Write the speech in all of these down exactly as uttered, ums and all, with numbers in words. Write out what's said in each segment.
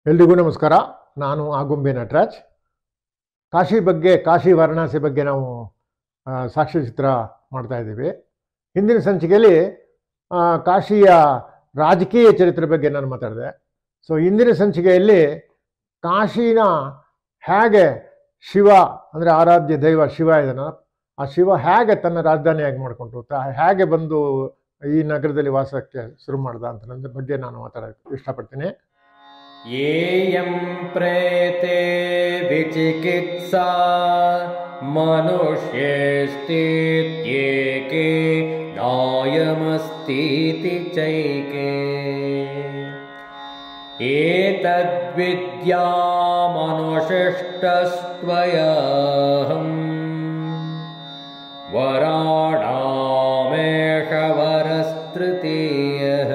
ಎಲ್ರಿಗೂ ನಮಸ್ಕಾರ. ನಾನು ಆಗುಂಬೆ ನಟರಾಜ್. ಕಾಶಿ ಬಗ್ಗೆ, ಕಾಶಿ ವಾರಣಾಸಿ ಬಗ್ಗೆ ನಾವು ಸಾಕ್ಷ್ಯಚಿತ್ರ ಮಾಡ್ತಾ ಇದ್ದೀವಿ. ಹಿಂದಿನ ಸಂಚಿಕೆಯಲ್ಲಿ ಕಾಶಿಯ ರಾಜಕೀಯ ಚರಿತ್ರೆ ಬಗ್ಗೆ ನಾನು ಮಾತಾಡಿದೆ. ಸೊ ಇಂದಿನ ಸಂಚಿಕೆಯಲ್ಲಿ ಕಾಶಿನ ಹೇಗೆ ಶಿವ ಅಂದರೆ ಆರಾಧ್ಯ ದೈವ ಶಿವ ಇದನ್ನು ಆ ಶಿವ ಹೇಗೆ ತನ್ನ ರಾಜಧಾನಿಯಾಗಿ ಮಾಡಿಕೊಂಡು ಹೇಗೆ ಬಂದು ಈ ನಗರದಲ್ಲಿ ವಾಸಕ್ಕೆ ಶುರು ಮಾಡ್ದ ಅಂತ ನನ್ನ ಬಗ್ಗೆ ನಾನು ಮಾತಾಡೋಕ್ಕೆ ಇಷ್ಟಪಡ್ತೀನಿ. येयं प्रेते विचिकित्सा मनुष्येस्तीत्येके नायमस्तीति चैके एतद्विद्यामनुशिष्टस्त्वयाहं वराणामेष वरस्तृतीयः.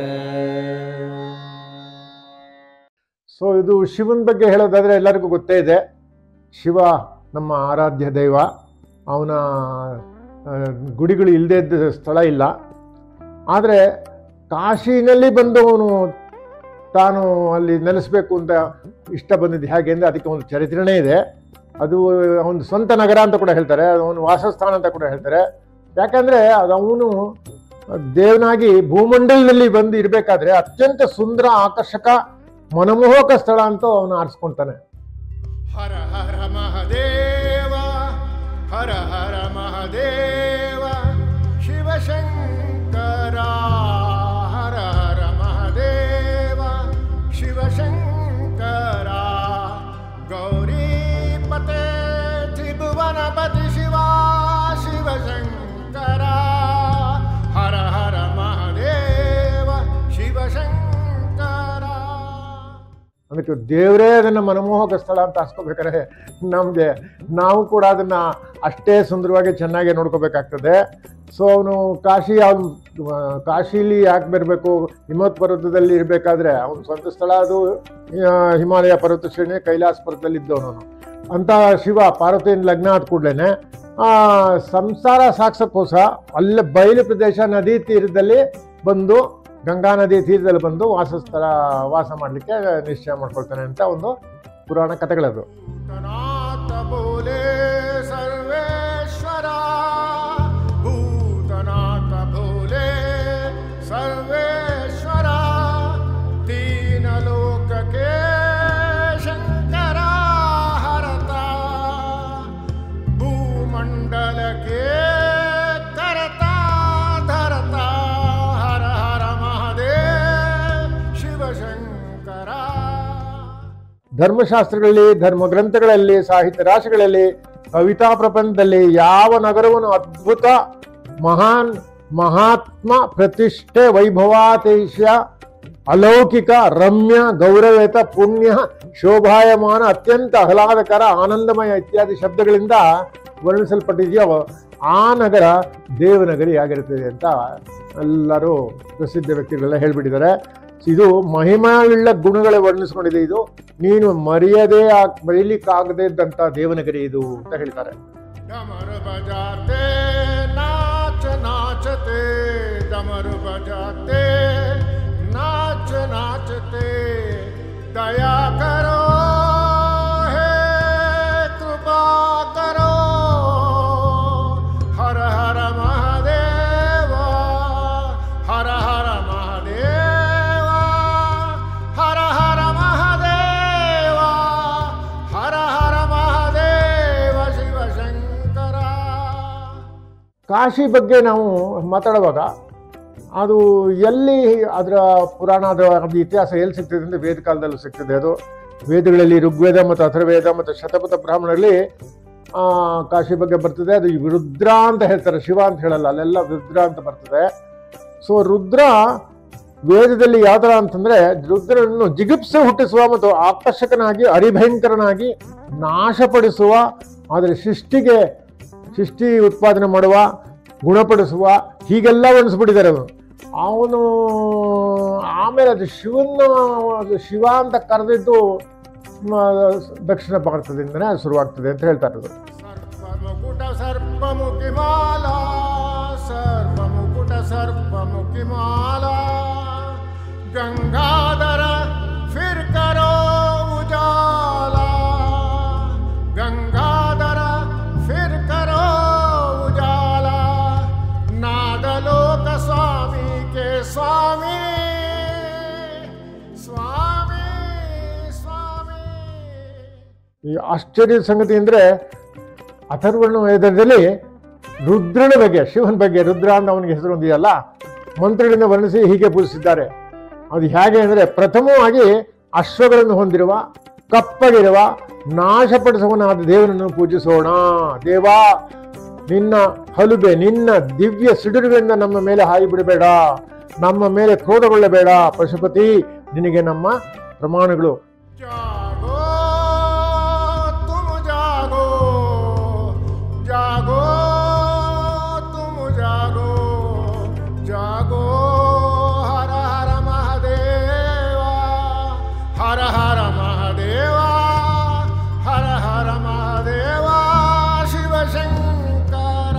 ಸೊ ಇದು ಶಿವನ ಬಗ್ಗೆ ಹೇಳೋದಾದರೆ ಎಲ್ಲರಿಗೂ ಗೊತ್ತೇ ಇದೆ. ಶಿವ ನಮ್ಮ ಆರಾಧ್ಯ ದೈವ. ಅವನ ಗುಡಿಗಳು ಇಲ್ಲದೇ ಇದ್ದ ಸ್ಥಳ ಇಲ್ಲ. ಆದರೆ ಕಾಶಿನಲ್ಲಿ ಬಂದು ಅವನು ತಾನು ಅಲ್ಲಿ ನೆಲೆಸಬೇಕು ಅಂತ ಇಷ್ಟ ಬಂದಿದ್ದು ಹೇಗೆ ಅಂದರೆ ಅದಕ್ಕೆ ಒಂದು ಚರಿತ್ರೆನೇ ಇದೆ. ಅದು ಒಂದು ಸ್ವಂತ ನಗರ ಅಂತ ಕೂಡ ಹೇಳ್ತಾರೆ, ಅವನು ವಾಸಸ್ಥಾನ ಅಂತ ಕೂಡ ಹೇಳ್ತಾರೆ. ಯಾಕಂದರೆ ಅದು ಅವನು ದೇವನಾಗಿ ಭೂಮಂಡಲದಲ್ಲಿ ಬಂದು ಇರಬೇಕಾದ್ರೆ ಅತ್ಯಂತ ಸುಂದರ, ಆಕರ್ಷಕ, ಮನಮೋಹಕ ಸ್ಥಳ ಅಂತ ಅವನು ಆರಿಸ್ಕೊಂತಾನೆ. ಹರ ಹರ ಮಹದೇವ, ಹರ ಹರ ಮಹದೇವ, ಶಿವಶಂಕರ. ಹರ ಹರ ಮಹದೇವ, ಶಿವಶಂಕರ. ಗೌರೀಪತೆ ತ್ರಿಭುವನಪತಿ ಶಿವ ಶಿವಶಂಕರ. ಹರ ಹರ ಮಹದೇವ, ಶಿವಶಂಕರ. ಅದಕ್ಕೆ ದೇವರೇ ಅದನ್ನು ಮನಮೋಹಕ ಸ್ಥಳ ಅಂತ ಹಾಸ್ಕೋಬೇಕಾದ್ರೆ ನಮಗೆ ನಾವು ಕೂಡ ಅದನ್ನು ಅಷ್ಟೇ ಸುಂದರವಾಗಿ ಚೆನ್ನಾಗಿ ನೋಡ್ಕೋಬೇಕಾಗ್ತದೆ. ಸೊ ಅವನು ಕಾಶಿ ಅವನು ಕಾಶಿಲಿ ಯಾಕೆ ಬರಬೇಕು, ಹಿಮವತ್ ಪರ್ವತದಲ್ಲಿ ಇರಬೇಕಾದ್ರೆ ಅವನ ಸ್ವಂತ ಸ್ಥಳ ಅದು ಹಿಮಾಲಯ ಪರ್ವತ ಶ್ರೇಣಿ ಕೈಲಾಸ ಪರ್ವತದಲ್ಲಿ ಇದ್ದವನು. ಅಂತ ಶಿವ ಪಾರ್ವತಿಯಿಂದ ಲಗ್ನ ಆದ ಕೂಡಲೇ ಸಂಸಾರ ಸಾಕ್ಸಕ್ಕೋಸ್ಕರ ಅಲ್ಲೇ ಬಯಲು ಪ್ರದೇಶ ನದಿ ತೀರದಲ್ಲಿ ಬಂದು, ಗಂಗಾ ನದಿ ತೀರದಲ್ಲಿ ಬಂದು ವಾಸಸ್ಥಳ ವಾಸ ಮಾಡಲಿಕ್ಕೆ ನಿಶ್ಚಯ ಮಾಡ್ಕೊಳ್ತಾನೆ ಅಂತ ಒಂದು ಪುರಾಣ ಕಥೆಗಳದು. ಭೂತನಾಥ ಬೋಲೆ ಸರ್ವೇಶ್ವರ, ಭೂತನಾಥ ಬೋಲೆ ಸರ್ವೇಶ್ವರ, ತೀನ ಲೋಕಕ್ಕೆ ಶಂಕರ ಹರತ, ಭೂಮಂಡಲಕ್ಕೆ ಕರತ ಧರತ. ಹರ ಹರ ಮಹದೇವ, ಶಿವಶಂಕರ. ಧರ್ಮಶಾಸ್ತ್ರಗಳಲ್ಲಿ, ಧರ್ಮ ಗ್ರಂಥಗಳಲ್ಲಿ, ಸಾಹಿತ್ಯ ರಾಶಿಗಳಲ್ಲಿ, ಕವಿತಾ ಪ್ರಪಂಚದಲ್ಲಿ ಯಾವ ನಗರವನ್ನು ಅದ್ಭುತ, ಮಹಾನ್, ಮಹಾತ್ಮ, ಪ್ರತಿಷ್ಠೆ, ವೈಭವಾತೀಶ, ಅಲೌಕಿಕ, ರಮ್ಯ, ಗೌರವೇತ, ಪುಣ್ಯ, ಶೋಭಾಯಮಾನ, ಅತ್ಯಂತ ಆಹ್ಲಾದಕರ, ಆನಂದಮಯ ಇತ್ಯಾದಿ ಶಬ್ದಗಳಿಂದ ವರ್ಣಿಸಲ್ಪಟ್ಟಿದೆಯೋ ಆ ನಗರ ದೇವನಗರಿ ಆಗಿರುತ್ತದೆ ಅಂತ ಎಲ್ಲರೂ ಪ್ರಸಿದ್ಧ ವ್ಯಕ್ತಿಗಳೆಲ್ಲ ಹೇಳ್ಬಿಟ್ಟಿದ್ದಾರೆ. ಇದು ಮಹಿಮಾವುಳ್ಳ ಗುಣಗಳೇ ವರ್ಣಿಸ್ಕೊಂಡಿದೆ. ಇದು ನೀನು ಮರೆಯದೇ ಮರೀಲಿಕ್ಕಾಗದೇ ಇದ್ದಂಥ ದೇವನಗರಿ ಇದು ಅಂತ ಹೇಳ್ತಾರೆ. ಡಮರು ಬಜಾತೆ ನಾಚ ನಾಚತೆ, ಡಮರು ಬಜಾತೆ ನಾಚ ನಾಚತೆ, ದಯಾ ಕರೋ ಹೇ ಕೃಪಾ ಕರೋ. ಹರ ಹರ ಮಹದೇವ, ಹರ ಹರ ಮಹದೇವ, ಹರ ಹರ ಮಹದೇವ, ಹರ ಹರ ಮಹದೇವ, ಶಿವಶಂಕರ. ಕಾಶಿ ಬಗ್ಗೆ ನಾವು ಮಾತಾಡುವಾಗ ಅದು ಎಲ್ಲಿ ಅದರ ಪುರಾಣ, ಅದರ ಅದು ಇತಿಹಾಸ ಎಲ್ಲಿ ಸಿಗ್ತದೆ ಅಂದರೆ ವೇದ ಕಾಲದಲ್ಲೂ ಸಿಗ್ತದೆ. ಅದು ವೇದಗಳಲ್ಲಿ ಋಗ್ವೇದ ಮತ್ತು ಅಥರ್ವೇದ ಮತ್ತು ಶತಪಥ ಬ್ರಾಹ್ಮಣರಲ್ಲಿ ಕಾಶಿ ಬಗ್ಗೆ ಬರ್ತದೆ. ಅದು ರುದ್ರ ಅಂತ ಹೇಳ್ತಾರೆ, ಶಿವ ಅಂತ ಹೇಳಲ್ಲ, ಅಲ್ಲೆಲ್ಲ ರುದ್ರ ಅಂತ ಬರ್ತದೆ. ಸೊ ರುದ್ರ ವೇದದಲ್ಲಿ ಯಾವ ಥರ ಅಂತಂದರೆ ರುದ್ರನನ್ನು ಜಿಗುಪ್ಸೆ ಹುಟ್ಟಿಸುವ ಮತ್ತು ಆಕರ್ಷಕನಾಗಿ, ಅರಿಭಯಂಕರನಾಗಿ, ನಾಶಪಡಿಸುವ, ಆದರೆ ಸೃಷ್ಟಿಗೆ ಸೃಷ್ಟಿ ಉತ್ಪಾದನೆ ಮಾಡುವ, ಗುಣಪಡಿಸುವ, ಹೀಗೆಲ್ಲ ವರ್ಣಿಸ್ಬಿಟ್ಟಿದ್ದಾರೆ ಅವನು. ಅವನು ಆಮೇಲೆ ಅದು ಶಿವನ ಅದು ಶಿವ ಅಂತ ಕರೆದಿದ್ದು ದಕ್ಷಿಣ ಭಾರತದಿಂದನೇ ಶುರುವಾಗ್ತದೆ ಅಂತ ಹೇಳ್ತಾರೆ. ಅದು ಸರ್ಪ ಮುಕುಟ ಸರ್ಪ ಮುಖಿ ಮಾಲಾ, ಸರ್ಪ ಮುಕುಟ ಸರ್ಪ ಮುಖಿ ಮಾಲಾ, ಗಂಗಾಧರ ಫಿರ್ ಕರೋ ಈ ಆಶ್ಚರ್ಯದ ಸಂಗತಿ ಅಂದರೆ ಅಥರ್ವಣ ವೇದದಲ್ಲಿ ರುದ್ರನ ಬಗ್ಗೆ, ಶಿವನ ಬಗ್ಗೆ, ರುದ್ರ ಅಂತ ಅವನಿಗೆ ಹೆಸರು ಹೊಂದಿದೆಯಲ್ಲ, ಮಂತ್ರಗಳಿಂದ ವರ್ಣಿಸಿ ಹೀಗೆ ಪೂಜಿಸಿದ್ದಾರೆ. ಅದು ಹೇಗೆ ಅಂದರೆ, ಪ್ರಥಮವಾಗಿ ಅಶ್ವಗಳನ್ನು ಹೊಂದಿರುವ, ಕಪ್ಪಗಿರುವ, ನಾಶಪಡಿಸುವನಾದ ದೇವನನ್ನು ಪೂಜಿಸೋಣ. ದೇವಾ, ನಿನ್ನ ಹಲುಬೆ, ನಿನ್ನ ದಿವ್ಯ ಸಿಡಿರುಗಳಿಂದ ನಮ್ಮ ಮೇಲೆ ಹಾಯಿ ಬಿಡಬೇಡ, ನಮ್ಮ ಮೇಲೆ ಕ್ರೋಧಗೊಳ್ಳಬೇಡ. ಪಶುಪತಿ, ನಿನಗೆ ನಮ್ಮ ಪ್ರಮಾಣಗಳು. जागो तुम जागो, जागो तुम जागो, जागो हर हर महादेवा, हर हर महादेवा, हर हर महादेवा शिव शंकर.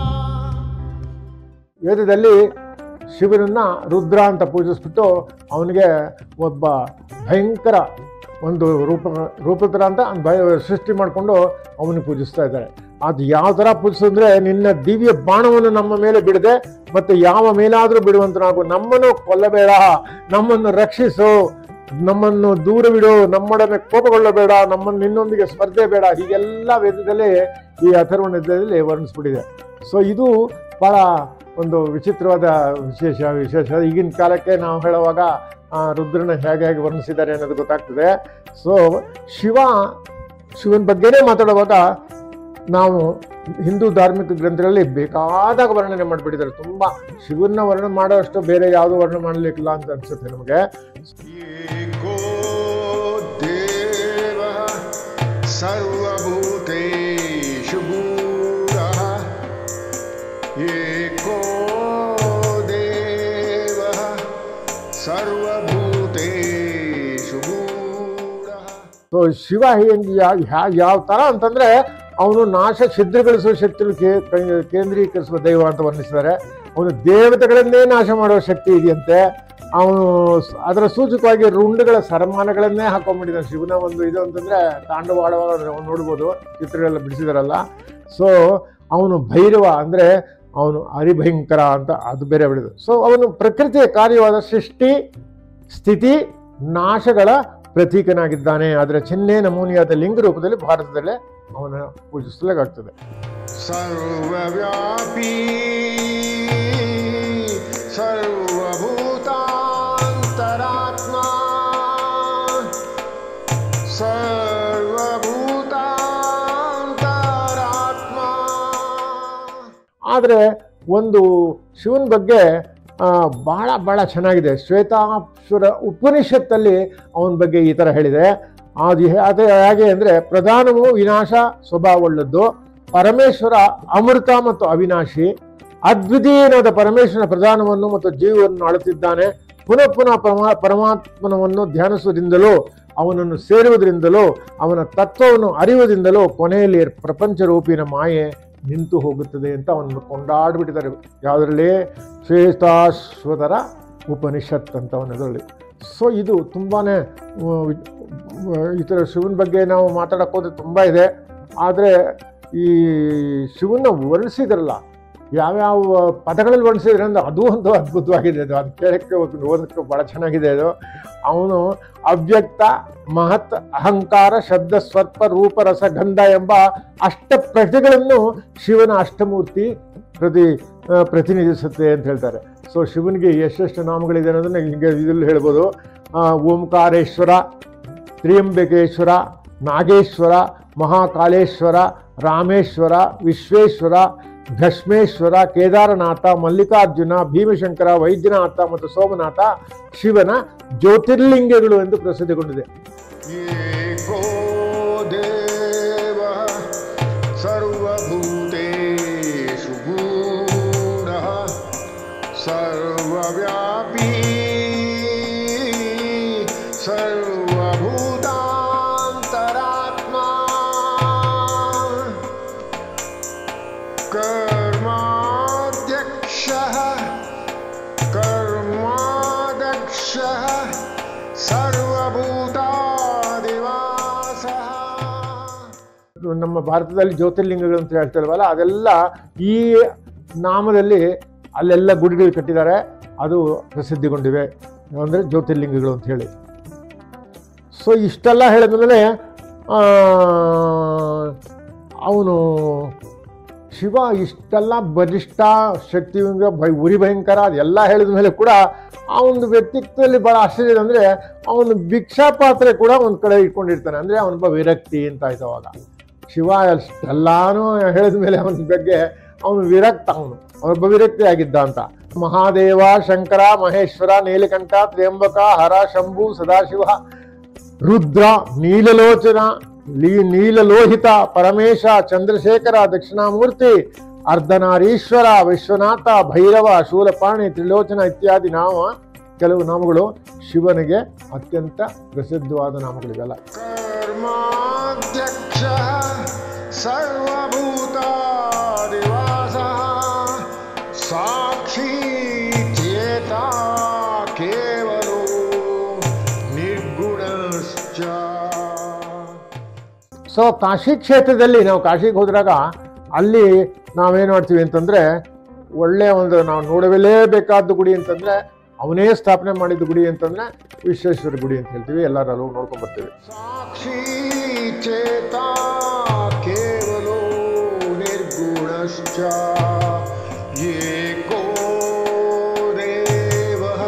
ವೇದದಲ್ಲಿ ಶಿವನನ್ನ ರುದ್ರ ಅಂತ ಪೂಜಿಸ್ಬಿಟ್ಟು ಅವನಿಗೆ ಒಬ್ಬ ಭಯಂಕರ ಒಂದು ರೂಪ ರೂಪತರ ಅಂತ ಭಯ ಸೃಷ್ಟಿ ಮಾಡಿಕೊಂಡು ಅವನಿಗೆ ಪೂಜಿಸ್ತಾ ಇದ್ದಾರೆ. ಅದು ಯಾವ ಥರ ಪೂಜಿಸಿದ್ರೆ, ನಿನ್ನ ದಿವ್ಯ ಬಾಣವನ್ನು ನಮ್ಮ ಮೇಲೆ ಬಿಡದೆ ಮತ್ತೆ ಯಾವ ಮೇಲಾದರೂ ಬಿಡುವಂತನಾಗು, ನಮ್ಮನ್ನು ಕೊಲ್ಲಬೇಡ, ನಮ್ಮನ್ನು ರಕ್ಷಿಸು, ನಮ್ಮನ್ನು ದೂರವಿಡು, ನಮ್ಮೊಡನೆ ಕೋಪಗೊಳ್ಳಬೇಡ, ನಮ್ಮನ್ನು ನಿನ್ನೊಂದಿಗೆ ಸ್ಪರ್ಧೆ ಬೇಡ. ಹೀಗೆಲ್ಲ ವೇದದಲ್ಲಿ ಈ ಅಥರ್ವಣದಲ್ಲಿ ವರ್ಣಿಸ್ಬಿಟ್ಟಿದೆ. ಸೊ ಇದು ಭಾಳ ಒಂದು ವಿಚಿತ್ರವಾದ ವಿಶೇಷ ವಿಶೇಷ ಈಗಿನ ಕಾಲಕ್ಕೆ ನಾವು ಹೇಳುವಾಗ ರುದ್ರನ ಹೇಗೆ ಹೇಗೆ ವರ್ಣಿಸಿದ್ದಾರೆ ಅನ್ನೋದು ಗೊತ್ತಾಗ್ತದೆ. ಸೊ ಶಿವ ಶಿವನ ಬಗ್ಗೆನೇ ಮಾತಾಡುವಾಗ ನಾವು ಹಿಂದೂ ಧಾರ್ಮಿಕ ಗ್ರಂಥಗಳಲ್ಲಿ ಬೇಕಾದಾಗ ವರ್ಣನೆ ಮಾಡಿಬಿಟ್ಟಿದ್ದಾರೆ. ತುಂಬ ಶಿವನ ವರ್ಣನೆ ಮಾಡೋಷ್ಟು ಬೇರೆ ಯಾವುದು ವರ್ಣನೆ ಮಾಡಲಿಕ್ಕಿಲ್ಲ ಅಂತ ಅನ್ಸುತ್ತೆ ನಮಗೆ. एको देवः सर्वभूतेषु गूढः, एको देवः सर्वभूतेषु गूढः. ಸೊ ಶಿವ ಹೆಂಗೆ ಯಾವ ಥರ ಅಂತಂದರೆ, ಅವನು ನಾಶ ಛಿದ್ರಗೊಳಿಸುವ ಶಕ್ತಿ ಕೇಂದ್ರೀಕರಿಸುವ ದೈವ ಅಂತ ವರ್ಣಿಸಿದ್ದಾರೆ. ಅವನು ದೇವತೆಗಳನ್ನೇ ನಾಶ ಮಾಡುವ ಶಕ್ತಿ ಇದೆಯಂತೆ. ಅವನು ಅದರ ಸೂಚಕವಾಗಿ ರುಂಡುಗಳ ಸರಮಾನಗಳನ್ನೇ ಹಾಕೊಂಡ್ಬಿಟ್ಟಿದ್ದಾನೆ. ಶಿವನ ಒಂದು ಇದು ಅಂತಂದರೆ ತಾಂಡವಾಡುವಾಗ ನಾವು ನೋಡ್ಬೋದು, ಚಿತ್ರಗಳೆಲ್ಲ ಬಿಡಿಸಿದಾರಲ್ಲ. ಸೊ ಅವನು ಭೈರವ ಅಂದರೆ ಅವನು ಹರಿಭಯಂಕರ ಅಂತ ಅದು ಬೇರೆ ಬಿಡಿದು. ಸೊ ಅವನು ಪ್ರಕೃತಿಯ ಕಾರ್ಯವಾದ ಸೃಷ್ಟಿ, ಸ್ಥಿತಿ, ನಾಶಗಳ ಪ್ರತೀಕನಾಗಿದ್ದಾನೆ. ಅದರ ಚಿಹ್ನೆ ನಮೂನಿಯಾದ ಲಿಂಗ ರೂಪದಲ್ಲಿ ಭಾರತದಲ್ಲೇ ಅವನ ಪೂಜಿಸಲಾಗ್ತದೆ. सर्वव्यापी सर्वभूतान्तरात्मा, सर्वभूतान्तरात्मा. ಆದರೆ ಒಂದು ಶಿವನ ಬಗ್ಗೆ ಭಾಳ ಭಾಳ ಚೆನ್ನಾಗಿದೆ. ಶ್ವೇತಾಶ್ವರ ಉಪನಿಷತ್ತಲ್ಲಿ ಅವನ ಬಗ್ಗೆ ಈ ಥರ ಹೇಳಿದೆ. ಅದು ಅದು ಹೇಗೆ ಅಂದರೆ, ಪ್ರಧಾನವು ವಿನಾಶ ಸ್ವಭಾವವುಳ್ಳದ್ದು, ಪರಮೇಶ್ವರ ಅಮೃತ ಮತ್ತು ಅವಿನಾಶಿ, ಅದ್ವಿತೀಯನಾದ ಪರಮೇಶ್ವರನ ಪ್ರಧಾನವನ್ನು ಮತ್ತು ಜೀವವನ್ನು ಆಳುತ್ತಿದ್ದಾನೆ. ಪುನಃ ಪುನಃ ಪರಮಾ ಪರಮಾತ್ಮನವನ್ನು ಧ್ಯಾನಿಸುವುದರಿಂದಲೂ ಅವನನ್ನು ಸೇರುವುದರಿಂದಲೂ ಅವನ ತತ್ವವನ್ನು ಅರಿಯುವುದರಿಂದಲೂ ಕೊನೆಯಲ್ಲಿ ಪ್ರಪಂಚ ರೂಪಿನ ಮಾಯೆ ನಿಂತು ಹೋಗುತ್ತದೆ ಅಂತ ಅವನನ್ನು ಕೊಂಡಾಡ್ಬಿಟ್ಟಿದ್ದಾರೆ. ಯಾವುದರಲ್ಲಿ? ಶ್ವೇತಾಶ್ವತರ ಉಪನಿಷತ್ ಅಂತ ಅವನದರಲ್ಲಿ. ಸೊ ಇದು ತುಂಬಾ ಈ ಥರ ಶಿವನ ಬಗ್ಗೆ ನಾವು ಮಾತಾಡೋಕೆ ಹೋದ್ರೆ ತುಂಬ ಇದೆ. ಆದರೆ ಈ ಶಿವನ ವರ್ಣಿಸಿದ್ರಲ್ಲ, ಯಾವ್ಯಾವ ಪದಗಳಲ್ಲಿ ವರ್ಣಿಸಿದ್ರೆ ಅಂದ್ರೆ ಅದು ಒಂದು ಅದ್ಭುತವಾಗಿದೆ. ಅದು ಅದು ಕೇಳಕ್ಕೆ ಓದಕ್ಕೆ ಭಾಳ ಚೆನ್ನಾಗಿದೆ. ಅದು ಅವನು ಅವ್ಯಕ್ತ, ಮಹತ್, ಅಹಂಕಾರ, ಶಬ್ದ, ಸ್ವರ್ಪ, ರೂಪ, ರಸ, ಗಂಧ ಎಂಬ ಅಷ್ಟ ಪ್ರತಿಗಳನ್ನು ಶಿವನ ಅಷ್ಟಮೂರ್ತಿ ಪ್ರತಿ ಪ್ರತಿನಿಧಿಸುತ್ತೆ ಅಂತ ಹೇಳ್ತಾರೆ. ಸೊ ಶಿವನಿಗೆ ಎಷ್ಟೆಷ್ಟು ನಾಮಗಳಿದೆ ಅನ್ನೋದನ್ನ ಹೀಗೆ ಇದರಲ್ಲಿ ಹೇಳ್ಬೋದು. ಓಂಕಾರೇಶ್ವರ, ತ್ರಿಯಂಬಕೇಶ್ವರ, ನಾಗೇಶ್ವರ, ಮಹಾಕಾಳೇಶ್ವರ, ರಾಮೇಶ್ವರ, ವಿಶ್ವೇಶ್ವರ, ಭಸ್ಮೇಶ್ವರ, ಕೇದಾರನಾಥ, ಮಲ್ಲಿಕಾರ್ಜುನ, ಭೀಮಶಂಕರ, ವೈದ್ಯನಾಥ ಮತ್ತು ಸೋಮನಾಥ ಶಿವನ ಜ್ಯೋತಿರ್ಲಿಂಗಗಳು ಎಂದು ಪ್ರಸಿದ್ಧಗೊಂಡಿದೆ. एको देवः सर्वभूतेषु गूढः, सर्वव्यापी सर्वभूतान्तरात्मा, कर्माध्यक्षः कर्माध्यक्षः ಸರ್ವಭೂತಾದಿವಾಸಃ. ನಮ್ಮ ಭಾರತದಲ್ಲಿ ಜ್ಯೋತಿರ್ಲಿಂಗಗಳು ಅಂತ ಹೇಳ್ತಾರಲ್ವಲ್ಲ, ಅದೆಲ್ಲ ಈ ನಾಮದಲ್ಲಿ ಅಲ್ಲೆಲ್ಲ ಗುಡಿಗಳು ಕಟ್ಟಿದ್ದಾರೆ, ಅದು ಪ್ರಸಿದ್ಧಿಗೊಂಡಿವೆ ಅಂದರೆ ಜ್ಯೋತಿರ್ಲಿಂಗಗಳು ಅಂತ ಹೇಳಿ. ಸೊ ಇಷ್ಟೆಲ್ಲ ಹೇಳಿದ್ಮೇಲೆ ಅವನು ಶಿವ ಇಷ್ಟೆಲ್ಲ ಬಲಿಷ್ಠ ಶಕ್ತಿ ಭಯ ಉರಿ ಭಯಂಕರ ಅದೆಲ್ಲ ಹೇಳಿದ ಮೇಲೆ ಕೂಡ ಆ ಒಂದು ವ್ಯಕ್ತಿತ್ವದಲ್ಲಿ ಭಾಳ ಆಶ್ಚರ್ಯ ಇದೆ. ಅಂದರೆ ಅವನು ಭಿಕ್ಷಾ ಪಾತ್ರೆ ಕೂಡ ಒಂದು ಕಡೆ ಇಟ್ಕೊಂಡಿರ್ತಾನೆ. ಅಂದರೆ ಅವನೊಬ್ಬ ವಿರಕ್ತಿ ಅಂತ ಆಯ್ತು. ಅವಾಗ ಶಿವ ಅಷ್ಟೆಲ್ಲಾನು ಹೇಳಿದ ಮೇಲೆ ಅವನ ಬಗ್ಗೆ ಅವನು ವಿರಕ್ತ, ಅವನು ಅವನೊಬ್ಬ ವಿರಕ್ತಿ ಆಗಿದ್ದ ಅಂತ. ಮಹಾದೇವ, ಶಂಕರ, ಮಹೇಶ್ವರ, ನೀಲಕಂಠ, ತ್ರ್ಯಂಬಕ, ಹರ, ಶಂಭು, ಸದಾಶಿವ, ರುದ್ರ, ನೀಲಲೋಚನ, ಲೀ ನೀಲಲೋಹಿತ, ಪರಮೇಶ, ಚಂದ್ರಶೇಖರ, ದಕ್ಷಿಣಾಮೂರ್ತಿ, ಅರ್ಧನಾರೀಶ್ವರ, ವಿಶ್ವನಾಥ, ಭೈರವ, ಶೂಲಪಾಣಿ, ತ್ರಿಲೋಚನ ಇತ್ಯಾದಿ ನಾಮ ಕೆಲವು ನಾಮಗಳು ಶಿವನಿಗೆ ಅತ್ಯಂತ ಪ್ರಸಿದ್ಧವಾದ ನಾಮಗಳಿವೆಲ್ಲ. ಕರ್ಮಾಧ್ಯಕ್ಷ ಸರ್ವಭೂತಾದಿವಾಸ ಸಾಕ್ಷಿ ಚೇತ ಕೇವಲೋ ನಿರ್ಗುಣಶ್ಚ. ಸೊ ಕಾಶಿ ಕ್ಷೇತ್ರದಲ್ಲಿ ನಾವು ಕಾಶಿಗೆ ಹೋದಾಗ ಅಲ್ಲಿ ನಾವೇನು ಮಾಡ್ತೀವಿ ಅಂತಂದರೆ, ಒಳ್ಳೆಯ ಒಂದು ನಾವು ನೋಡಲೇಬೇಕಾದ ಗುಡಿ ಅಂತಂದರೆ ಅವನೇ ಸ್ಥಾಪನೆ ಮಾಡಿದ ಗುಡಿ ಅಂತಂದರೆ ವಿಶ್ವೇಶ್ವರ ಗುಡಿ ಅಂತ ಹೇಳ್ತೀವಿ. ಎಲ್ಲರೂ ಅಲ್ಲೂ ನೋಡ್ಕೊಂಡು ಬರ್ತೀವಿ. ಸಾಕ್ಷಿ ಚೇತ ಕೇವಲೋ ನಿರ್ಗುಣಶ್ಚ ಏಕೋ ದೇವಃ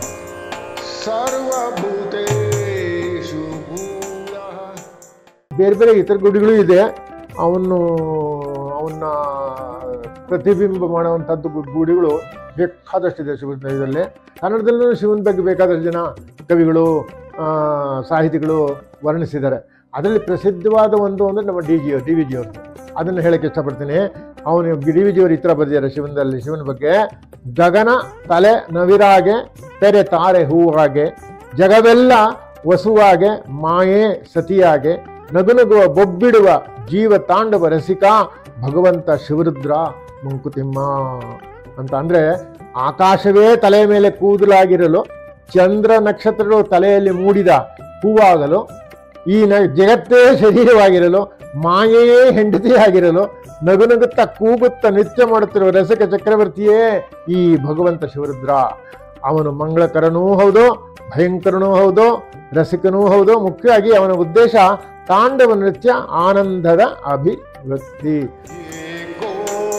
ಸರ್ವಭೂತೇಷು ಮೂಲಃ. ಬೇರೆ ಬೇರೆ ಇತರ ಗುಡಿಗಳು ಇದೆ. ಅವನು ಅವನ್ನ ಪ್ರತಿಬಿಂಬ ಮಾಡುವಂಥದ್ದು ಗುಡಿಗಳು ಬೇಕಾದಷ್ಟಿದೆ ಶಿವನಲ್ಲಿ. ಕನ್ನಡದಲ್ಲೂ ಶಿವನ ಬಗ್ಗೆ ಬೇಕಾದಷ್ಟು ಜನ ಕವಿಗಳು, ಸಾಹಿತಿಗಳು ವರ್ಣಿಸಿದ್ದಾರೆ. ಅದರಲ್ಲಿ ಪ್ರಸಿದ್ಧವಾದ ಒಂದು ಅಂದರೆ ನಮ್ಮ D G D V G ಅವ್ರದ್ದು. ಅದನ್ನು ಹೇಳಕ್ಕೆ ಇಷ್ಟಪಡ್ತೀನಿ. ಅವನು ಡಿ ವಿ ಜಿಯವರು ಈ ಥರ ಬರೆದಿದ್ದಾರೆ ಶಿವನದಲ್ಲಿ, ಶಿವನ ಬಗ್ಗೆ. ಗಗನ ತಲೆ ನವಿರಾಗೆ, ತೆರೆ ತಾರೆ ಹೂವಾಗೆ, ಜಗವೆಲ್ಲ ವಸುವಾಗೆ, ಮಾಯೆ ಸತಿಯಾಗೆ, ನಗುನಗುವ ಬೊಬ್ಬಿಡುವ ಜೀವ ತಾಂಡವ ರಸಿಕ, ಭಗವಂತ ಶಿವರುದ್ರ ಮಂಕುತಿಮ್ಮ ಅಂತ. ಅಂದರೆ ಆಕಾಶವೇ ತಲೆಯ ಮೇಲೆ ಕೂದಲಾಗಿರಲು, ಚಂದ್ರ ನಕ್ಷತ್ರಗಳು ತಲೆಯಲ್ಲಿ ಮೂಡಿದ ಹೂವಾಗಲು, ಈ ನ ಜಗತ್ತೇ ಶರೀರವಾಗಿರಲು, ಮಾಯೆಯೇ ಹೆಂಡತಿಯಾಗಿರಲು, ನಗುನಗುತ್ತಾ ಕೂಗುತ್ತಾ ನೃತ್ಯ ಮಾಡುತ್ತಿರುವ ರಸಿಕ ಚಕ್ರವರ್ತಿಯೇ ಈ ಭಗವಂತ ಶಿವರುದ್ರ. ಅವನು ಮಂಗಳಕರನೂ ಹೌದು, ಭಯಂಕರನೂ ಹೌದು, ರಸಿಕನೂ ಹೌದು. ಮುಖ್ಯವಾಗಿ ಅವನ ಉದ್ದೇಶ ತಾಂಡವ ನೃತ್ಯ, ಆನಂದದ ಅಭಿವ್ಯಕ್ತಿ. ಏಕೋ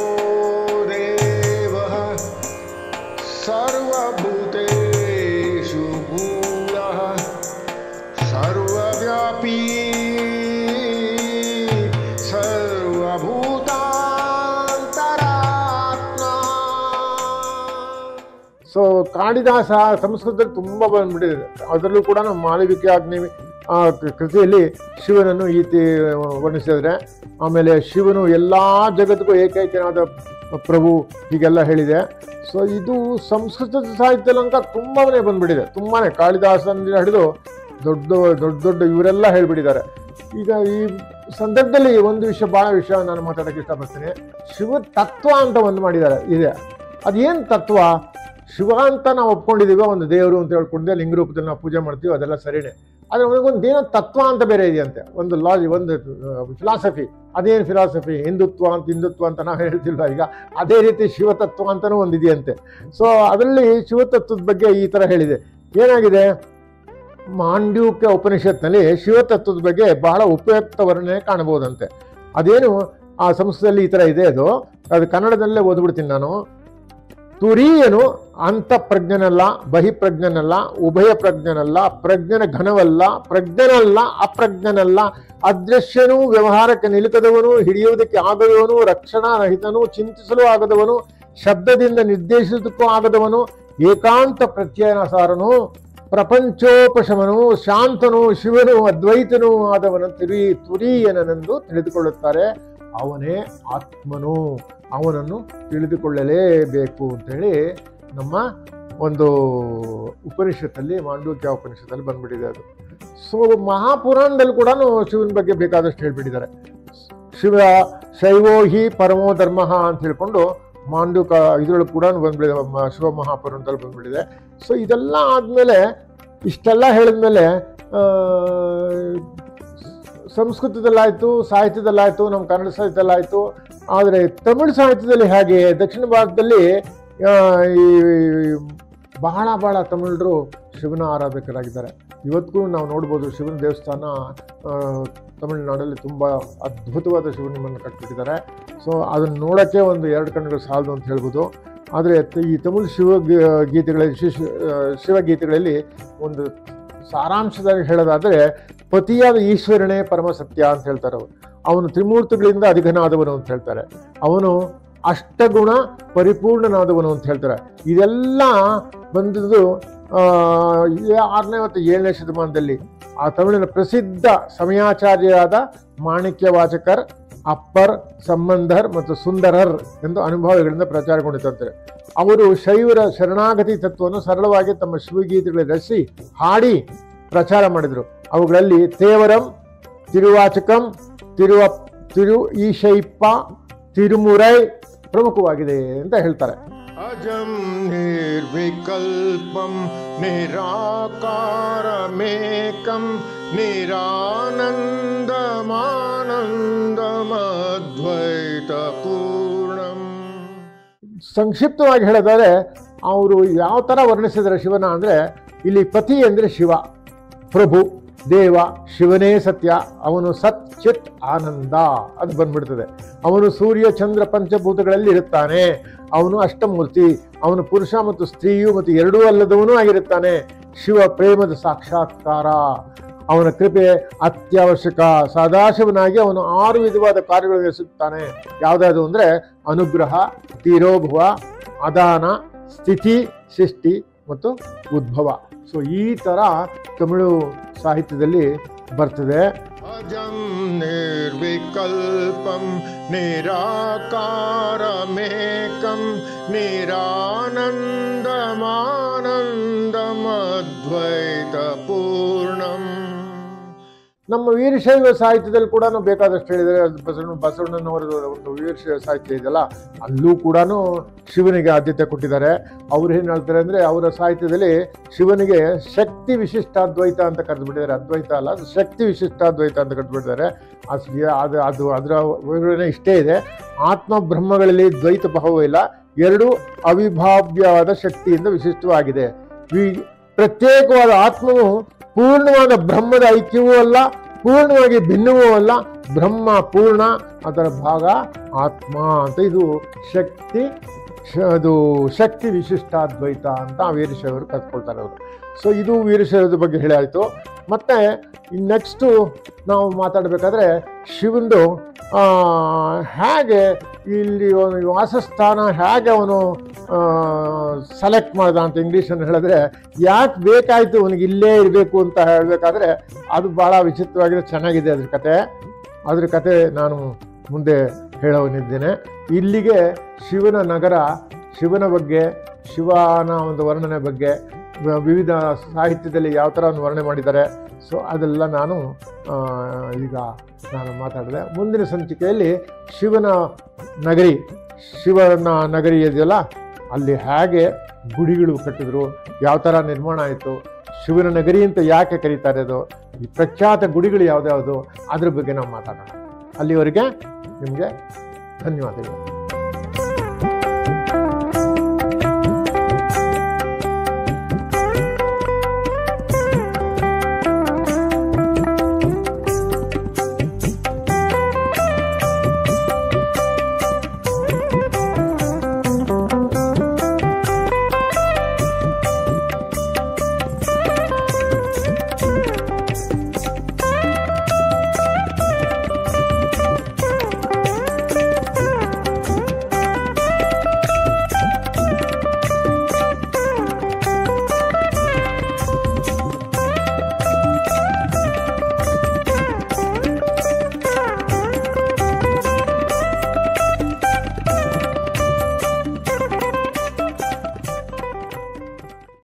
ದೇವಃ ಸರ್ವಭೂತೇಷು ಮೂಲಃ ಸರ್ವವ್ಯಾಪಿ ಸರ್ವಭೂತಾಂತರಾತ್ಮ. ಸೊ ಕಾಳಿದಾಸ ಸಂಸ್ಕೃತದಲ್ಲಿ ತುಂಬ ಬಂದ್ಬಿಟ್ಟಿದೆ. ಅದರಲ್ಲೂ ಕೂಡ ನಮ್ಮ ಮಾಳವಿಕೆ ಆಗ್ನಿ ಆ ಕೃತಿಯಲ್ಲಿ ಶಿವನನ್ನು ಈತಿ ವರ್ಣಿಸಿದರೆ, ಆಮೇಲೆ ಶಿವನು ಎಲ್ಲ ಜಗತ್ತಿಗೂ ಏಕೈಕನಾದ ಪ್ರಭು ಹೀಗೆಲ್ಲ ಹೇಳಿದೆ. ಸೊ ಇದು ಸಂಸ್ಕೃತ ಸಾಹಿತ್ಯದಲ್ಲಿ ಅಂತ ತುಂಬಾನೇ ಬಂದ್ಬಿಟ್ಟಿದೆ. ತುಂಬಾ ಕಾಳಿದಾಸನಿಂದ ಹಿಡಿದು ದೊಡ್ಡ ದೊಡ್ಡ ದೊಡ್ಡ ಇವರೆಲ್ಲ ಹೇಳ್ಬಿಟ್ಟಿದ್ದಾರೆ. ಈಗ ಈ ಸಂದರ್ಭದಲ್ಲಿ ಒಂದು ವಿಷಯ, ಭಾಳ ವಿಷಯ ನಾನು ಮಾತಾಡೋಕ್ಕೆ ಇಷ್ಟಪಡ್ತೀನಿ. ಶಿವ ತತ್ವ ಅಂತ ಒಂದು ಮಾಡಿದ್ದಾರೆ, ಇದೆ. ಅದೇನು ತತ್ವ? ಶಿವ ಅಂತ ನಾವು ಒಪ್ಕೊಂಡಿದ್ದೀವಿ, ಒಂದು ದೇವರು ಅಂತ ಹೇಳ್ಕೊಂಡಿದ್ದೆ, ಲಿಂಗ ರೂಪದಲ್ಲಿ ನಾವು ಪೂಜೆ ಮಾಡ್ತೀವಿ, ಅದೆಲ್ಲ ಸರಿನೇ. ಆದರೆ ಅವನಿಗೊಂದು ಏನೋ ತತ್ವ ಅಂತ ಬೇರೆ ಇದೆಯಂತೆ, ಒಂದು ಲಾಜಿ, ಒಂದು ಫಿಲಾಸಫಿ. ಅದೇನು ಫಿಲಾಸಫಿ? ಹಿಂದುತ್ವ ಅಂತ ಹಿಂದುತ್ವ ಅಂತ ನಾವು ಹೇಳ್ತಿಲ್ವ ಈಗ, ಅದೇ ರೀತಿ ಶಿವತತ್ವ ಅಂತಲೂ ಒಂದು ಇದೆಯಂತೆ. ಸೊ ಅದರಲ್ಲಿ ಶಿವತತ್ವದ ಬಗ್ಗೆ ಈ ಥರ ಹೇಳಿದೆ. ಏನಾಗಿದೆ, ಮಾಂಡ್ಯೂಕ್ಯ ಉಪನಿಷತ್ನಲ್ಲಿ ಶಿವತತ್ವದ ಬಗ್ಗೆ ಬಹಳ ಉಪಯುಕ್ತ ವರ್ಣನೆ ಕಾಣಬಹುದಂತೆ. ಅದೇನು ಆ ಸಂಸ್ಕೃತದಲ್ಲಿ ಈ ಥರ ಇದೆ, ಅದು ಅದು ಕನ್ನಡದಲ್ಲೇ ಓದ್ಬಿಡ್ತೀನಿ ನಾನು. ತುರೀಯನು ಅಂತಃಪ್ರಜ್ಞನಲ್ಲ, ಬಹಿಪ್ರಜ್ಞನಲ್ಲ, ಉಭಯ ಪ್ರಜ್ಞನಲ್ಲ, ಪ್ರಜ್ಞನ ಘನವಲ್ಲ, ಪ್ರಜ್ಞನಲ್ಲ, ಅಪ್ರಜ್ಞನಲ್ಲ, ಅದೃಶ್ಯನೂ, ವ್ಯವಹಾರಕ್ಕೆ ನಿಲುಕದವನು, ಹಿಡಿಯುವುದಕ್ಕೆ ಆಗದವನು, ರಕ್ಷಣಾ ರಹಿತನು, ಚಿಂತಿಸಲು ಆಗದವನು, ಶಬ್ದದಿಂದ ನಿರ್ದೇಶಿಸೋದಕ್ಕೂ ಆಗದವನು, ಏಕಾಂತ ಪ್ರತ್ಯಯನಸಾರನು, ಪ್ರಪಂಚೋಪಶಮನು, ಶಾಂತನು, ಶಿವನು, ಅದ್ವೈತನೂ ಆದವನು ತುರಿ ತುರೀಯನೆಂದು ತಿಳಿದುಕೊಳ್ಳುತ್ತಾರೆ. ಅವನೇ ಆತ್ಮನು, ಅವನನ್ನು ತಿಳಿದುಕೊಳ್ಳಲೇಬೇಕು ಅಂತೇಳಿ ನಮ್ಮ ಒಂದು ಉಪನಿಷತ್ತಲ್ಲಿ, ಮಾಂಡೂಕ್ಯ ಉಪನಿಷತ್ತಲ್ಲಿ ಬಂದ್ಬಿಟ್ಟಿದೆ ಅದು. ಸೊ ಮಹಾಪುರಾಣದಲ್ಲಿ ಕೂಡ ಶಿವನ ಬಗ್ಗೆ ಬೇಕಾದಷ್ಟು ಹೇಳ್ಬಿಟ್ಟಿದ್ದಾರೆ. ಶಿವ ಶೈವೋ ಹಿ ಪರಮೋ ಧರ್ಮ ಅಂತ ಹೇಳ್ಕೊಂಡು ಮಾಂಡೂಕ ಇದರೊಳಗೆ ಕೂಡ ಬಂದ್ಬಿಟ್ಟಿದೆ, ಶಿವ ಮಹಾಪುರಾಣದಲ್ಲಿ ಬಂದ್ಬಿಟ್ಟಿದೆ. ಸೊ ಇದೆಲ್ಲ ಆದಮೇಲೆ, ಇಷ್ಟೆಲ್ಲ ಹೇಳಿದ್ಮೇಲೆ ಸಂಸ್ಕೃತದಲ್ಲಾಯಿತು, ಸಾಹಿತ್ಯದಲ್ಲಾಯಿತು, ನಮ್ಮ ಕನ್ನಡ ಸಾಹಿತ್ಯದಲ್ಲಾಯಿತು. ಆದರೆ ತಮಿಳು ಸಾಹಿತ್ಯದಲ್ಲಿ ಹೇಗೆ, ದಕ್ಷಿಣ ಭಾರತದಲ್ಲಿ ಈ ಬಹಳ ಬಹಳ ತಮಿಳರು ಶಿವನ ಆರಾಧಕರಾಗಿದ್ದಾರೆ. ಇವತ್ತಿಗೂ ನಾವು ನೋಡ್ಬೋದು ಶಿವನ ದೇವಸ್ಥಾನ ಆ, ತಮಿಳುನಾಡಲ್ಲಿ ತುಂಬ ಅದ್ಭುತವಾದ ಶಿವನಿಂಬನ್ನು ಕಟ್ಬಿಟ್ಟಿದ್ದಾರೆ. ಸೊ ಅದನ್ನು ನೋಡೋಕ್ಕೆ ಒಂದು ಎರಡು ಕಣ್ಣುಗಳು ಸಾಲದು ಅಂತ ಹೇಳ್ಬೋದು. ಆದರೆ ಈ ತಮಿಳು ಶಿವ ಗೀತೆಗಳಲ್ಲಿ ಶಿವ ಶಿವಗೀತೆಗಳಲ್ಲಿ ಒಂದು ಸಾರಾಂಶದಲ್ಲಿ ಹೇಳೋದಾದರೆ, ಪತಿಯಾದ ಈಶ್ವರನೇ ಪರಮ ಸತ್ಯ ಅಂತ ಹೇಳ್ತಾರೆ ಅವರು. ಅವನು ತ್ರಿಮೂರ್ತಿಗಳಿಂದ ಅಧಿಕನಾದವನು ಅಂತ ಹೇಳ್ತಾರೆ. ಅವನು ಅಷ್ಟಗುಣ ಪರಿಪೂರ್ಣನಾದವನು ಅಂತ ಹೇಳ್ತಾರೆ. ಇದೆಲ್ಲ ಬಂದದ್ದು ಆರನೇ ಮತ್ತು ಏಳನೇ ಶತಮಾನದಲ್ಲಿ ಆ ತಮಿಳಿನ ಪ್ರಸಿದ್ಧ ಸಮಯಾಚಾರ್ಯರಾದ ಮಾಣಿಕ್ಯ ವಾಚಕರ್, ಅಪ್ಪರ್, ಸಂಬಂಧರ್ ಮತ್ತು ಸುಂದರರ್ ಎಂದು ಅನುಭವಗಳಿಂದ ಪ್ರಚಾರಗೊಂಡಿತಂತೆ. ಅವರು ಶೈವರ ಶರಣಾಗತಿ ತತ್ವವನ್ನು ಸರಳವಾಗಿ ತಮ್ಮ ಶಿವಗೀತೆಗಳಲ್ಲಿ ರಚಿಸಿ ಹಾಡಿ ಪ್ರಚಾರ ಮಾಡಿದರು. ಅವುಗಳಲ್ಲಿ ತೇವರಂ, ತಿರುವಾಚಕಂ, ತಿರುವ ತಿರು ಈಶೈಪ್ಪ, ತಿರುಮುರೈ ಪ್ರಮುಖವಾಗಿದೆ ಅಂತ ಹೇಳ್ತಾರೆ. अजं निर्विकल्पं निराकारमेकं निरानन्दमानन्दमद्वैतपूर्णम्. ಸಂಕ್ಷಿಪ್ತವಾಗಿ ಹೇಳೋದಾದ್ರೆ ಅವರು ಯಾವ ಥರ ವರ್ಣಿಸಿದರೆ ಶಿವನ ಅಂದರೆ, ಇಲ್ಲಿ ಪತಿ ಅಂದರೆ ಶಿವ, ಪ್ರಭು, ದೇವ, ಶಿವನೇ ಸತ್ಯ, ಅವನು ಸತ್ ಚಿತ್ ಆನಂದ ಅದು ಬಂದ್ಬಿಡ್ತದೆ. ಅವನು ಸೂರ್ಯ ಚಂದ್ರ ಪಂಚಭೂತಗಳಲ್ಲಿ ಇರುತ್ತಾನೆ. ಅವನು ಅಷ್ಟಮೂರ್ತಿ, ಅವನು ಪುರುಷ ಮತ್ತು ಸ್ತ್ರೀಯು ಮತ್ತು ಎರಡೂ ಅಲ್ಲದವನೂ ಆಗಿರುತ್ತಾನೆ. ಶಿವ ಪ್ರೇಮದ ಸಾಕ್ಷಾತ್ಕಾರ, ಅವನ ಕೃಪೆ ಅತ್ಯವಶ್ಯಕ. ಸದಾಶಿವನಾಗಿ ಅವನು ಆರು ವಿಧವಾದ ಕಾರ್ಯಗಳನ್ನು ಎಸಗುತ್ತಾನೆ. ಯಾವುದಾದ್ರು ಅಂದರೆ ಅನುಗ್ರಹ, ತೀರೋಭವ, ಅದಾನ, ಸ್ಥಿತಿ, ಸೃಷ್ಟಿ ಮತ್ತು ಉದ್ಭವ. ಸೊ ಈ ಥರ ತಮಿಳು ಸಾಹಿತ್ಯದಲ್ಲಿ ಬರ್ತದೆ. अजं निर्विकल्पं निराकारमेकं निरानन्दमानन्दमद्वैतपूर्णम्. ನಮ್ಮ ವೀರಶೈವ ಸಾಹಿತ್ಯದಲ್ಲಿ ಕೂಡ ಬೇಕಾದಷ್ಟು ಹೇಳಿದರೆ. ಬಸವಣ್ಣ ಬಸವಣ್ಣನವರ ಒಂದು ವೀರಶೈವ ಸಾಹಿತ್ಯ ಇದೆಯಲ್ಲ, ಅಲ್ಲೂ ಕೂಡ ಶಿವನಿಗೆ ಆದ್ಯತೆ ಕೊಟ್ಟಿದ್ದಾರೆ. ಅವ್ರು ಏನು ಹೇಳ್ತಾರೆ ಅಂದರೆ, ಅವರ ಸಾಹಿತ್ಯದಲ್ಲಿ ಶಿವನಿಗೆ ಶಕ್ತಿ ವಿಶಿಷ್ಟಾದ್ವೈತ ಅಂತ ಕರೆದುಬಿಟ್ಟಿದ್ದಾರೆ. ಅದ್ವೈತ ಅಲ್ಲ, ಅದು ಶಕ್ತಿ ವಿಶಿಷ್ಟಾದ್ವೈತ ಅಂತ ಕರೆದುಬಿಟ್ಟಿದ್ದಾರೆ. ಅದು ಅದು ಅದು ಅದರ ವಿವರಣೆ ಇಷ್ಟೇ ಇದೆ. ಆತ್ಮ ಬ್ರಹ್ಮಗಳಲ್ಲಿ ದ್ವೈತ ಭಾವವಿಲ್ಲ, ಎರಡು ಅವಿಭಾವ್ಯವಾದ ಶಕ್ತಿಯಿಂದ ವಿಶಿಷ್ಟವಾಗಿದೆ. ವಿ ಪ್ರತ್ಯೇಕವಾದ ಆತ್ಮವು ಪೂರ್ಣವಾದ ಬ್ರಹ್ಮದ ಐಕ್ಯವೂ ಅಲ್ಲ, ಪೂರ್ಣವಾಗಿ ಭಿನ್ನವೂ ಅಲ್ಲ. ಬ್ರಹ್ಮ ಪೂರ್ಣ, ಅದರ ಭಾಗ ಆತ್ಮ ಅಂತ. ಇದು ಶಕ್ತಿ ಅದು ಶಕ್ತಿ ವಿಶಿಷ್ಟಾದ್ವೈತ ಅಂತ ವೀರಶೈವರು ಕಲ್ತ್ಕೊಳ್ತಾರೆ ಅವರು. ಸೊ ಇದು ವೀರಶೈವದ ಬಗ್ಗೆ ಹೇಳಿ ಆಯಿತು. ಮತ್ತು ನೆಕ್ಸ್ಟು ನಾವು ಮಾತಾಡಬೇಕಾದ್ರೆ ಶಿವಂದು ಹೇಗೆ ಇಲ್ಲಿ ಅವನು ವಾಸಸ್ಥಾನ ಹೇಗೆ ಅವನು ಸೆಲೆಕ್ಟ್ ಮಾಡ್ದ ಅಂತ ಇಂಗ್ಲೀಷನ್ನು ಹೇಳಿದ್ರೆ, ಯಾಕೆ ಬೇಕಾಯಿತು ಅವನಿಗೆ ಇಲ್ಲೇ ಇರಬೇಕು ಅಂತ ಹೇಳಬೇಕಾದ್ರೆ ಅದು ಭಾಳ ವಿಚಿತ್ರವಾಗಿದೆ, ಚೆನ್ನಾಗಿದೆ ಅದ್ರ ಕತೆ. ಅದ್ರ ಕತೆ ನಾನು ಮುಂದೆ ಹೇಳೋನಿದ್ದೇನೆ. ಇಲ್ಲಿಗೆ ಶಿವನ ನಗರ, ಶಿವನ ಬಗ್ಗೆ, ಶಿವನ ಒಂದು ವರ್ಣನೆ ಬಗ್ಗೆ ವಿವಿಧ ಸಾಹಿತ್ಯದಲ್ಲಿ ಯಾವ ಥರ ಒಂದು ವರ್ಣನೆ ಮಾಡಿದ್ದಾರೆ. ಸೊ ಅದೆಲ್ಲ ನಾನು ಈಗ ನಾನು ಮಾತಾಡಿದೆ. ಮುಂದಿನ ಸಂಚಿಕೆಯಲ್ಲಿ ಶಿವನ ನಗರಿ, ಶಿವನ ನಗರಿ ಇದೆಯಲ್ಲ, ಅಲ್ಲಿ ಹೇಗೆ ಗುಡಿಗಳು ಕಟ್ಟಿದ್ರು, ಯಾವ ಥರ ನಿರ್ಮಾಣ ಆಯಿತು, ಶಿವನ ನಗರಿ ಅಂತ ಯಾಕೆ ಕರೀತಾರೆ, ಅದು ಈ ಪ್ರಖ್ಯಾತ ಗುಡಿಗಳು ಯಾವುದ್ಯಾವುದು, ಅದ್ರ ಬಗ್ಗೆ ನಾವು ಮಾತಾಡೋಣ. ಅಲ್ಲಿವರೆಗೆ ನಿಮಗೆ ಧನ್ಯವಾದಗಳು.